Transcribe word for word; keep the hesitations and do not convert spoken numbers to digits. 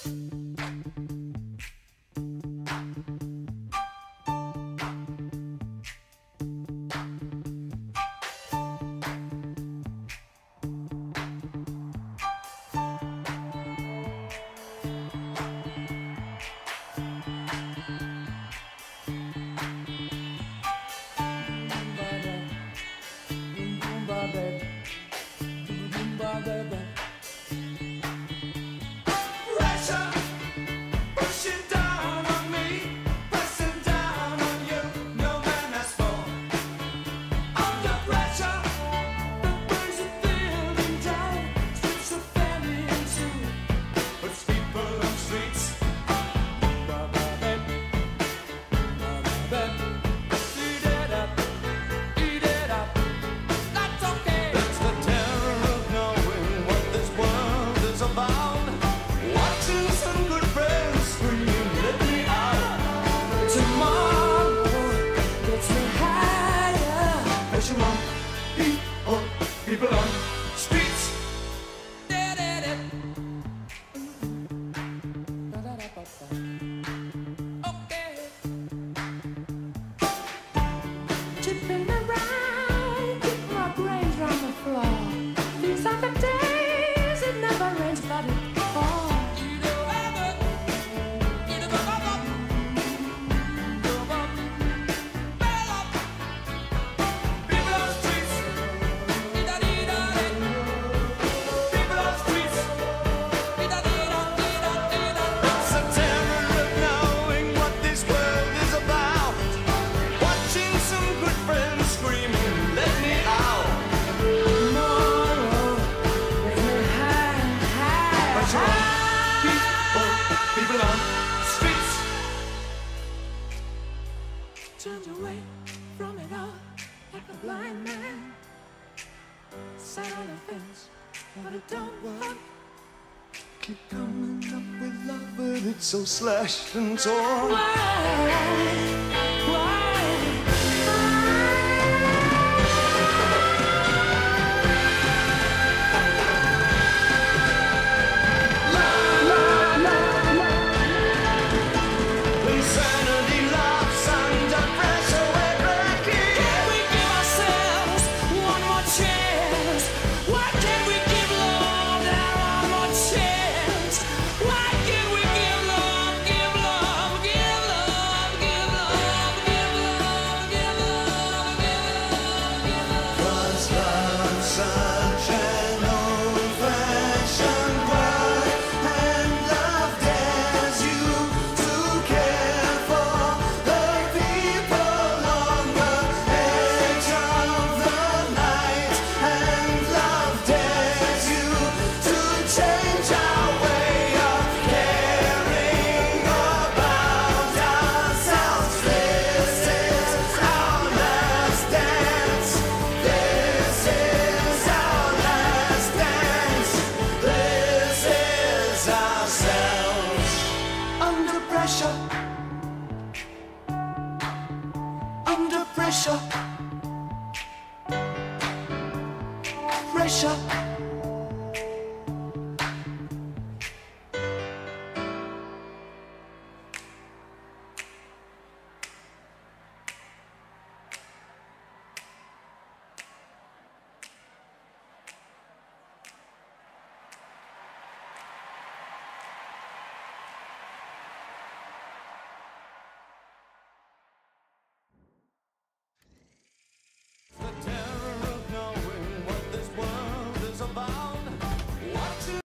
People on streets. Okay. Chipping around, keep my brains on the floor. These are the days it never rains, but it falls. People on streets. Turned away from it all like a blind man. Sat on the fence, but it don't work. Keep coming up with love, but it's so slashed and torn. Why? Why? Pressure.